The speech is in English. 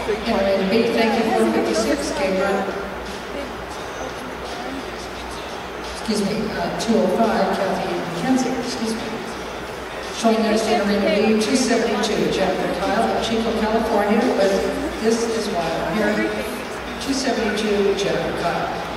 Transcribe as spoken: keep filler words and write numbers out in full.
Henry B, thank you, four fifty-six, Gabriel. Excuse me, uh, two oh five, Kathy McKenzie, excuse me. Showing their Santa B, two seventy-two, Jennifer Kyle, Chico, California, but this is why I'm here. two seventy-two, Jennifer Kyle.